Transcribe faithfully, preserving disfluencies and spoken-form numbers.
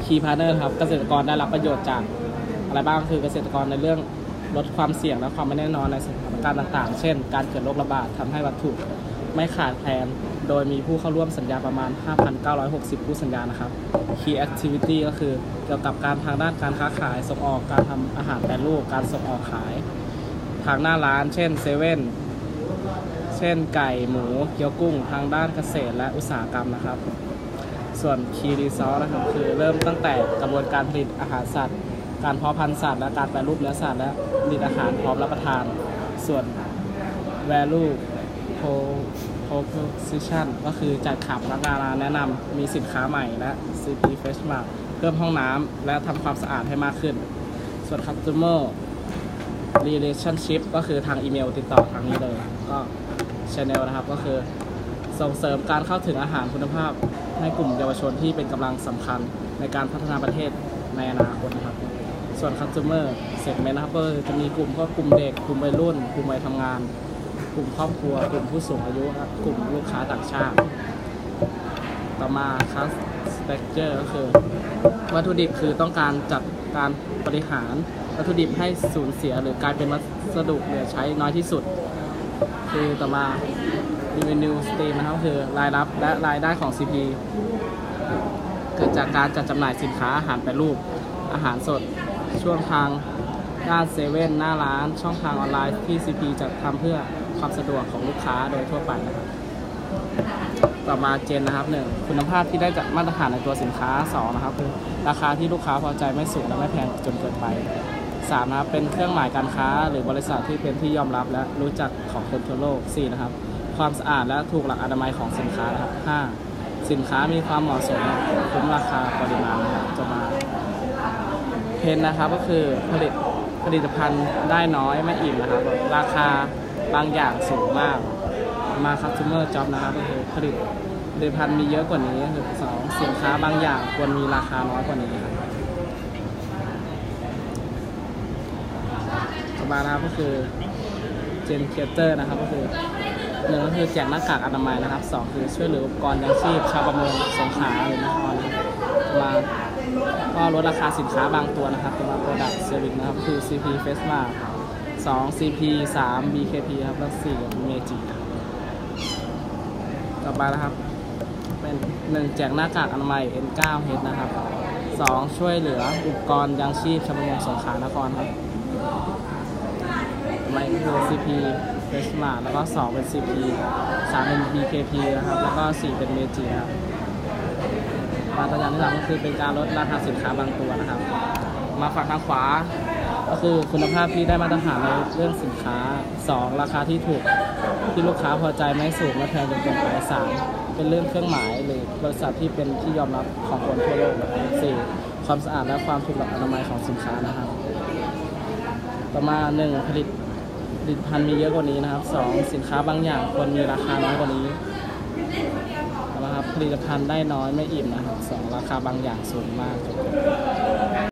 Key Partner ครับเกษตรกรได้รับประโยชน์จากอะไรบ้างคือเกษตรกรในเรื่องลดความเสี่ยงและความไม่แน่นอนในสถานการณ์ต่างๆเช่นการเกิดโรคระบาดทำให้วัตถุไม่ขาดแคลนโดยมีผู้เข้าร่วมสัญญาประมาณ ห้าพันเก้าร้อยหกสิบ ผู้สัญญานะครับ Key Activity ก็คือเกี่ยวกับการทางด้านการค้าขายส่งออกการทำอาหารแปรรูปการส่งออกขายทางหน้าร้านเช่นเซเว่นเช่นไก่หมูเกี๊ยวกุ้งทางด้านเกษตรและอุตสาหกรรมนะครับส่วน Key Result นะครับคือเริ่มตั้งแต่กระบวนการผลิตอาหารสัตว์การเพาะพันธุ์สัตว์และการแปรรูปเนื้อสัตว์และผลิตอาหารพร้อมรับประทานส่วน Value Proposition ก็คือจัดขับพนักงานแนะนำมีสินค้าใหม่และ ซี พี Fresh Mart เพิ่มห้องน้ำและทำความสะอาดให้มากขึ้นส่วน Customer Relationship ก็คือทางอีเมลติดต่อทางนี้เลยก็ Channel นะครับก็คือส่งเสริมการเข้าถึงอาหารคุณภาพให้กลุ่มเยาวชนที่เป็นกำลังสำคัญในการพัฒนาประเทศในอนาคตนะครับส่วน Customer Segment นะครับก็จะมีกลุ่มก็กลุ่มเด็กกลุ่มวัยรุ่นกลุ่มวัยทำงานกลุ่มครอบครัวกลุ่มผู้สูงอายุกลุ่มลูกค้าต่างชาติต่อมา Cost Structure ก็คือวัตถุดิบคือต้องการจัดการบริหารวัตถุดิบให้สูญเสียหรือกลายเป็นวัสดุเหลือใช้น้อยที่สุดคือต่อมา Revenue Stream นะครับคือรายรับและรายได้ของ ซี พี เกิดจากการจัดจำหน่ายสินค้าอาหารแปรรูปอาหารสดช่วงทางด้านเซเว่นหน้าร้านช่องทางออนไลน์ที่ ซี พี จะทำเพื่อความสะดวกของลูกค้าโดยทั่วไปนะครับต่อมาเจนนะครับหนึ่งคุณภาพที่ได้จากมาตรฐานในตัวสินค้าสองนะครับคือราคาที่ลูกค้าพอใจไม่สูงและไม่แพงจนเกินไปสามนะครับเป็นเครื่องหมายการค้าหรือบริษัทที่เป็นที่ยอมรับและรู้จักของคนทั่วโลกสี่นะครับความสะอาดและถูกหลักอนามัยของสินค้านะครับห้าสินค้ามีความเหมาะสมคุ้มราคาปริมาณนะครับจะมาเพนนะครับก็คือผลิตผลิตภัณฑ์ได้น้อยไม่อิ่มนะครับราคาบางอย่างสูงมากมา Customer Job นะครับก็คือผลิตผลิตภัณฑ์มีเยอะกว่านี้คือสองสินค้าบางอย่างควรมีราคาน้อยกว่านี้ครับต่อมานะครับก็คือ Gen Creator นะครับก็คือหนึ่งก็คือแจกหน้ากากอนามัยนะครับสองคือช่วยเหลืออุปกรณ์ยังชีพชาวประมงสงขลาหรือนครมาก็ลดราคาสินค้าบางตัวนะครับตัวมา Product Service นะครับคือ ซี พี Fresh Mart สอง ซี พี สาม บี เค พี ครับและสี่ Meiji ต่อไปนะครับเป็นหนึ่งแจกหน้ากากอนามัย เอ็น ไนน์ เอช นะครับสองช่วยเหลืออุปกรณ์ยังชีพชาวประมงสงขลานครครับไม่คือ ซี พี Fresh Mart แล้วก็สองเป็น ซี พี สามเป็น บี เค พี นะครับแล้วก็สี่เป็น Meiji ครับมาตัวอย่างที่สามก็คือเป็นการลดราคาสินค้าบางตัวนะครับมาฝั่งทางขวาก็คือคุณภาพที่ได้มาตรฐานในเรื่องสินค้าสองราคาที่ถูกที่ลูกค้าพอใจไม่สูงไม่แพงจนเกินไปสามเป็นเรื่องเครื่องหมายหรือบริษัทที่เป็นที่ยอมรับของคนทั่วโลกนะครับสี่ความสะอาดและความถูกหลักอนามัยของสินค้านะครับต่อมาหนึ่งผลิตผลิตภัณฑ์มีเยอะกว่านี้นะครับสองสินค้าบางอย่างควรมีราคาน้อยกว่านี้นะครับผลิตภัณฑ์ได้น้อยไม่อิ่มนะครับสองราคาบางอย่างสูงมาก